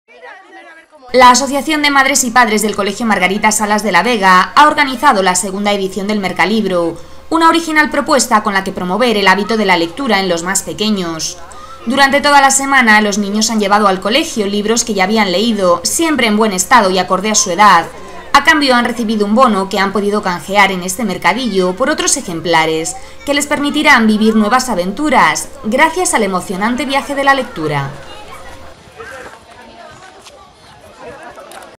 La Asociación de Madres y Padres del Colegio Margarita Salas de la Vega ha organizado la segunda edición del Mercalibro, una original propuesta con la que promover el hábito de la lectura en los más pequeños. Durante toda la semana, los niños han llevado al colegio libros que ya habían leído, siempre en buen estado y acorde a su edad. A cambio han recibido un bono que han podido canjear en este mercadillo por otros ejemplares, que les permitirán vivir nuevas aventuras gracias al emocionante viaje de la lectura.